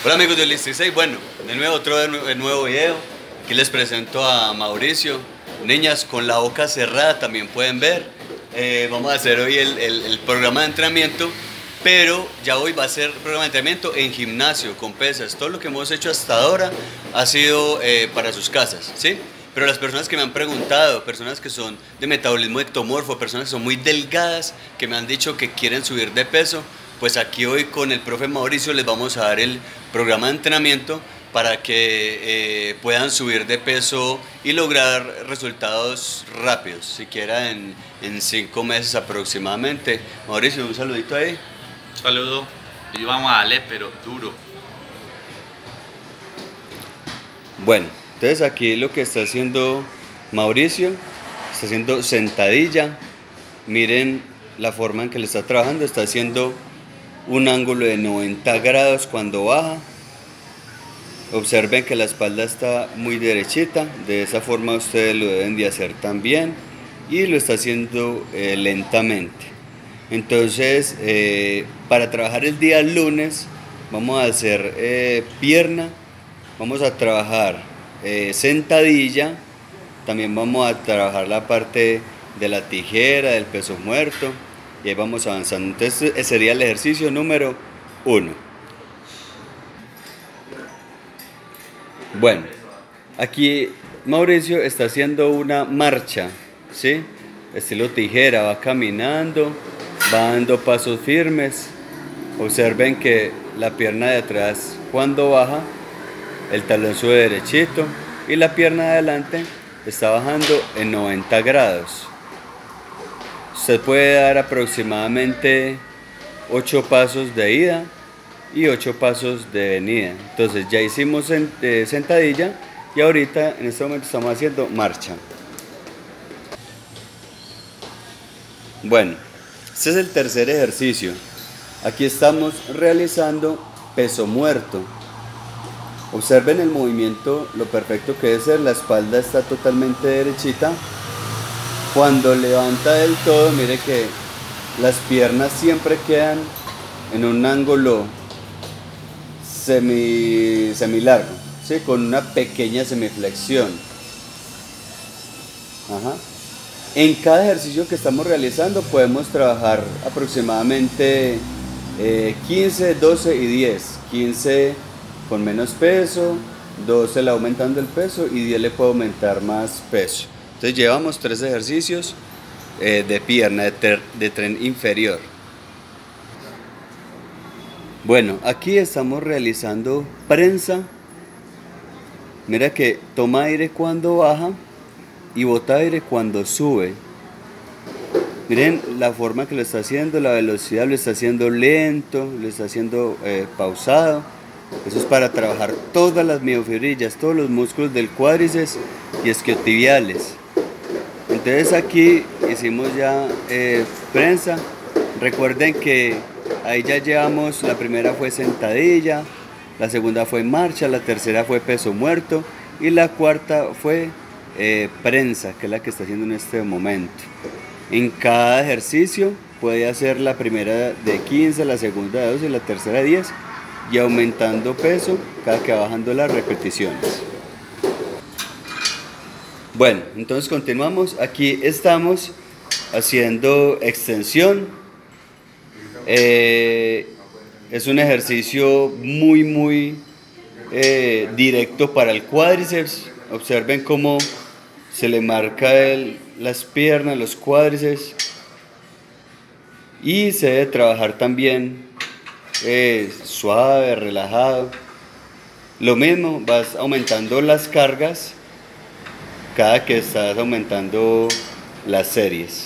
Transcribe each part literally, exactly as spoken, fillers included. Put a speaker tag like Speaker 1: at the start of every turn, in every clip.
Speaker 1: Hola amigos de Listo seis, bueno, de nuevo otro de nuevo video. Aquí les presento a Mauricio. Niñas con la boca cerrada también pueden ver. Eh, vamos a hacer hoy el, el, el programa de entrenamiento, pero ya hoy va a ser programa de entrenamiento en gimnasio, con pesas. Todo lo que hemos hecho hasta ahora ha sido eh, para sus casas, ¿sí? Pero las personas que me han preguntado, personas que son de metabolismo ectomorfo, personas que son muy delgadas, que me han dicho que quieren subir de peso, pues aquí hoy con el profe Mauricio les vamos a dar el programa de entrenamiento para que eh, puedan subir de peso y lograr resultados rápidos, siquiera en, en cinco meses aproximadamente. Mauricio, un saludito ahí.
Speaker 2: Saludo. Y vamos a darle, pero duro.
Speaker 1: Bueno, entonces aquí lo que está haciendo Mauricio, está haciendo sentadilla. Miren la forma en que le está trabajando, está haciendo un ángulo de noventa grados cuando baja. Observen que la espalda está muy derechita, de esa forma ustedes lo deben de hacer también, y lo está haciendo eh, lentamente. Entonces eh, para trabajar el día lunes vamos a hacer eh, pierna, vamos a trabajar eh, sentadilla, también vamos a trabajar la parte de la tijera, del peso muerto, y ahí vamos avanzando. Entonces ese sería el ejercicio número uno. Bueno, aquí Mauricio está haciendo una marcha, ¿sí? Estilo tijera, va caminando, va dando pasos firmes. Observen que la pierna de atrás cuando baja, el talón sube derechito y la pierna de adelante está bajando en noventa grados. Usted puede dar aproximadamente ocho pasos de ida y ocho pasos de venida. Entonces ya hicimos sentadilla y ahorita en este momento estamos haciendo marcha. Bueno, este es el tercer ejercicio. Aquí estamos realizando peso muerto. Observen el movimiento, lo perfecto que debe ser. La espalda está totalmente derechita. Cuando levanta del todo, mire que las piernas siempre quedan en un ángulo semi, semi largo, ¿sí? Con una pequeña semiflexión. Ajá. En cada ejercicio que estamos realizando podemos trabajar aproximadamente eh, quince, doce y diez. quince con menos peso, doce le aumentando el peso y diez le puede aumentar más peso. Entonces llevamos tres ejercicios eh, de pierna, de, de tren inferior. Bueno, aquí estamos realizando prensa. Mira que toma aire cuando baja y bota aire cuando sube. Miren la forma que lo está haciendo, la velocidad, lo está haciendo lento, lo está haciendo eh, pausado. Eso es para trabajar todas las miofibrillas, todos los músculos del cuádriceps y isquiotibiales. Entonces aquí hicimos ya eh, prensa. Recuerden que ahí ya llevamos, la primera fue sentadilla, la segunda fue marcha, la tercera fue peso muerto y la cuarta fue eh, prensa, que es la que está haciendo en este momento. En cada ejercicio puede hacer la primera de quince, la segunda de doce y la tercera de diez y aumentando peso cada que va bajando las repeticiones. Bueno, entonces continuamos. Aquí estamos haciendo extensión. Eh, es un ejercicio muy muy eh, directo para el cuádriceps. Observen cómo se le marca el, las piernas, los cuádriceps, y se debe trabajar también eh, suave, relajado. Lo mismo, vas aumentando las cargas cada que estás aumentando las series.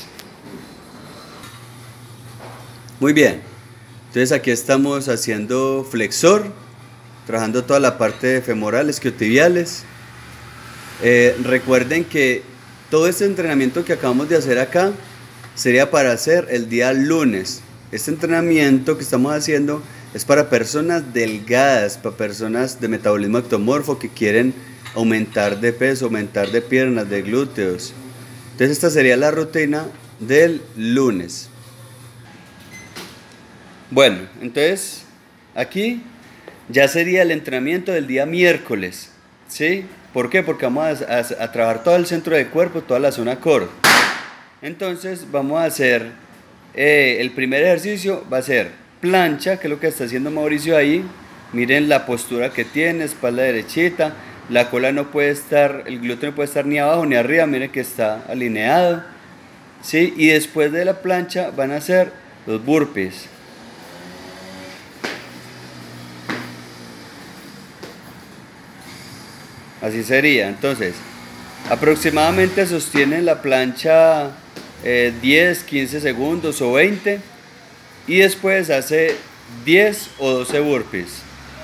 Speaker 1: Muy bien, entonces aquí estamos haciendo flexor, trabajando toda la parte de femorales, isquiotibiales. Eh, recuerden que todo este entrenamiento que acabamos de hacer acá sería para hacer el día lunes. Este entrenamiento que estamos haciendo es para personas delgadas, para personas de metabolismo ectomorfo que quieren aumentar de peso, aumentar de piernas, de glúteos. Entonces esta sería la rutina del lunes. Bueno, entonces aquí ya sería el entrenamiento del día miércoles, ¿sí? ¿Por qué? Porque vamos a, a, a trabajar todo el centro del cuerpo, toda la zona core. Entonces vamos a hacer, eh, el primer ejercicio va a ser plancha, que es lo que está haciendo Mauricio ahí. Miren la postura que tiene, espalda derechita, la cola no puede estar, el glúteo no puede estar ni abajo ni arriba, miren que está alineado, ¿sí? Y después de la plancha van a hacer los burpees. Así sería. Entonces, aproximadamente sostienen la plancha eh, diez, quince segundos o veinte y después hace diez o doce burpees.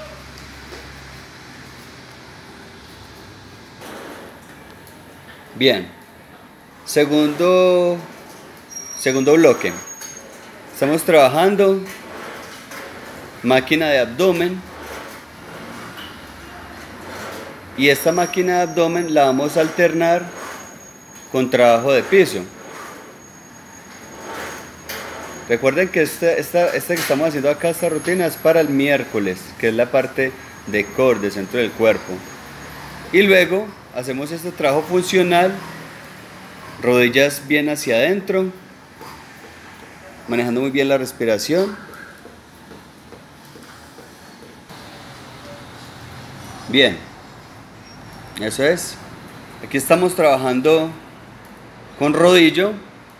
Speaker 1: Bien. Segundo, segundo bloque. Estamos trabajando máquina de abdomen. Y esta máquina de abdomen la vamos a alternar con trabajo de piso. Recuerden que esta, esta, esta que estamos haciendo acá, esta rutina es para el miércoles, que es la parte de core, de centro del cuerpo. Y luego hacemos este trabajo funcional, rodillas bien hacia adentro, manejando muy bien la respiración. Bien. Eso es. Aquí estamos trabajando con rodillo.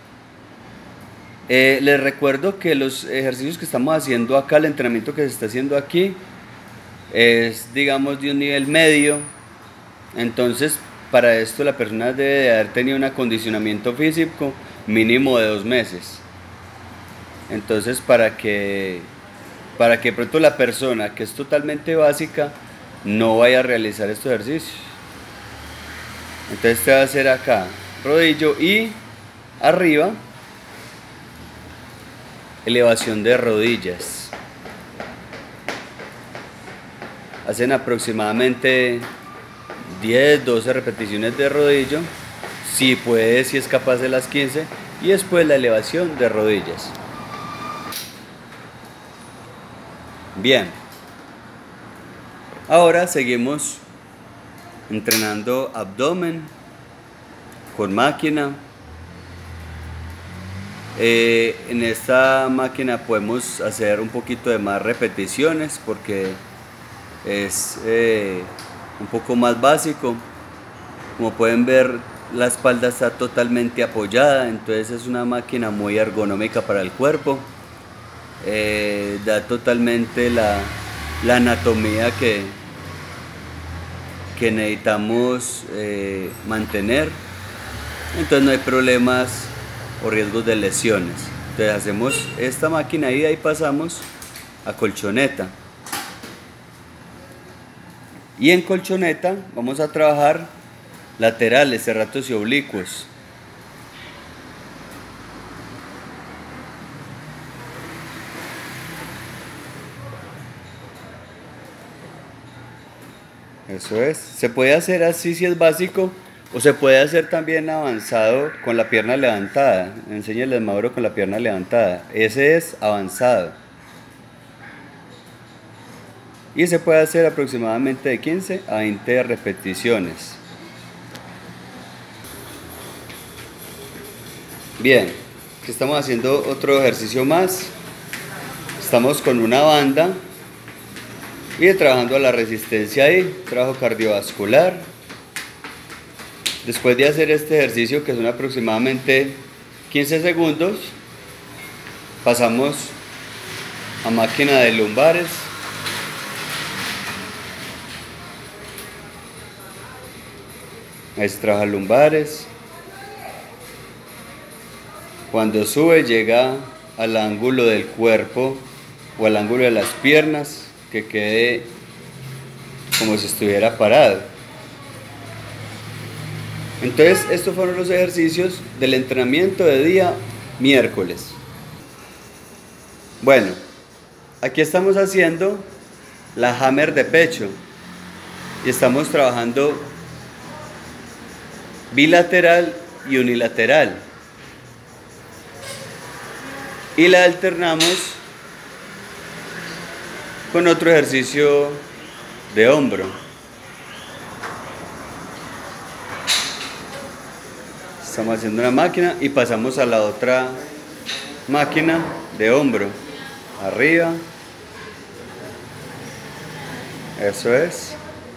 Speaker 1: Eh, les recuerdo que los ejercicios que estamos haciendo acá, el entrenamiento que se está haciendo aquí, es, digamos, de un nivel medio. Entonces, para esto la persona debe de haber tenido un acondicionamiento físico mínimo de dos meses. Entonces, para que, para que pronto la persona que es totalmente básica no vaya a realizar estos ejercicios. Entonces te va a hacer acá rodillo y arriba elevación de rodillas. Hacen aproximadamente diez, doce repeticiones de rodillo, si puede, si es capaz de las quince, y después la elevación de rodillas. Bien, ahora seguimos entrenando abdomen con máquina. Eh, en esta máquina podemos hacer un poquito de más repeticiones porque es eh, un poco más básico. Como pueden ver, la espalda está totalmente apoyada, entonces es una máquina muy ergonómica para el cuerpo. Eh, da totalmente la, la anatomía que que necesitamos eh, mantener, entonces no hay problemas o riesgos de lesiones. Entonces hacemos esta máquina y de ahí pasamos a colchoneta, y en colchoneta vamos a trabajar laterales, serratos y oblicuos. Eso es, se puede hacer así si es básico, o se puede hacer también avanzado con la pierna levantada. Enséñales, Mauro, con la pierna levantada. Ese es avanzado. Y se puede hacer aproximadamente de quince a veinte repeticiones. Bien, aquí estamos haciendo otro ejercicio más. Estamos con una banda y trabajando la resistencia ahí, trabajo cardiovascular. Después de hacer este ejercicio, que son aproximadamente quince segundos, pasamos a máquina de lumbares. Ahí se trabaja lumbares. Cuando sube, llega al ángulo del cuerpo o al ángulo de las piernas, que quede como si estuviera parado. Entonces, estos fueron los ejercicios del entrenamiento de día miércoles. Bueno, aquí estamos haciendo la hammer de pecho y estamos trabajando bilateral y unilateral, y la alternamos con otro ejercicio de hombro. Estamos haciendo una máquina y pasamos a la otra máquina de hombro. Arriba. Eso es.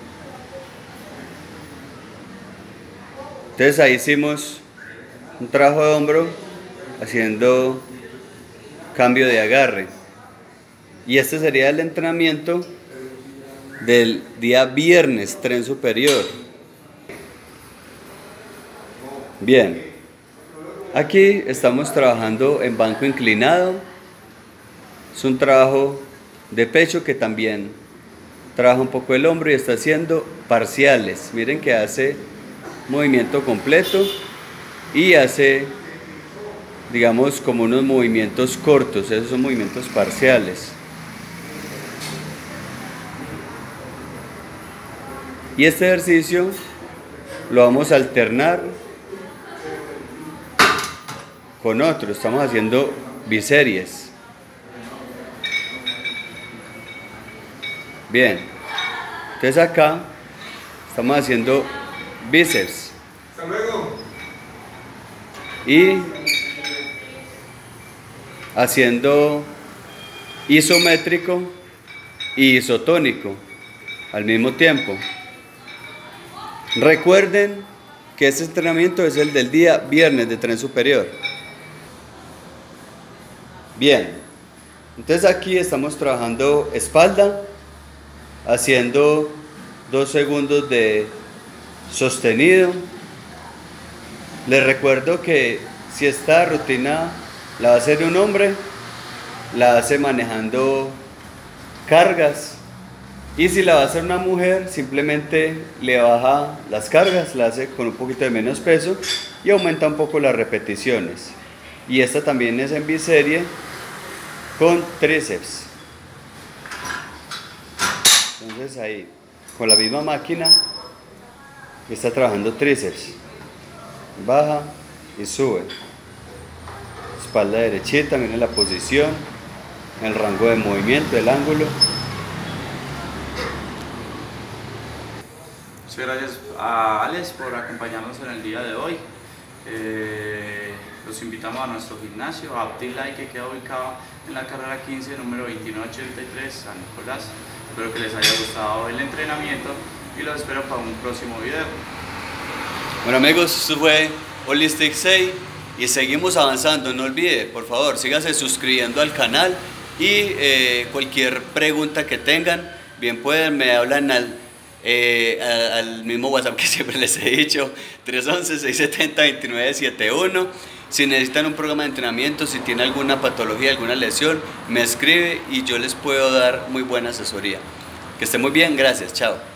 Speaker 1: Entonces ahí hicimos un trabajo de hombro haciendo cambio de agarre. Y este sería el entrenamiento del día viernes, tren superior. Bien, aquí estamos trabajando en banco inclinado. Es un trabajo de pecho que también trabaja un poco el hombro y está haciendo parciales. Miren que hace movimiento completo y hace, digamos, como unos movimientos cortos. Esos son movimientos parciales. Y este ejercicio lo vamos a alternar con otro. Estamos haciendo biseries. Bien. Entonces acá estamos haciendo bíceps.
Speaker 3: Hasta luego.
Speaker 1: Y haciendo isométrico y isotónico al mismo tiempo. Recuerden que este entrenamiento es el del día viernes de tren superior. Bien, entonces aquí estamos trabajando espalda, haciendo dos segundos de sostenido. Les recuerdo que si esta rutina la va a hacer un hombre, la hace manejando cargas. Y si la va a hacer una mujer, simplemente le baja las cargas, la hace con un poquito de menos peso y aumenta un poco las repeticiones. Y esta también es en biserie con tríceps. Entonces ahí, con la misma máquina, está trabajando tríceps. Baja y sube. Espalda derechita, miren la posición, el rango de movimiento, el ángulo.
Speaker 2: Muchas gracias a Alex por acompañarnos en el día de hoy. Eh, los invitamos a nuestro gimnasio, a Optilite, que queda ubicado en la carrera quince, número veintinueve ochenta y tres, San Nicolás. Espero que les haya gustado el entrenamiento y los espero para un próximo video.
Speaker 1: Bueno amigos, esto fue Holistic seis y seguimos avanzando. No olvide, por favor, síganse suscribiendo al canal y eh, cualquier pregunta que tengan, bien pueden, me hablan al Eh, al mismo WhatsApp que siempre les he dicho, tres once, seis setenta, veintinueve setenta y uno. Si necesitan un programa de entrenamiento, si tiene alguna patología, alguna lesión, me escribe y yo les puedo dar muy buena asesoría. Que esté muy bien, gracias, chao.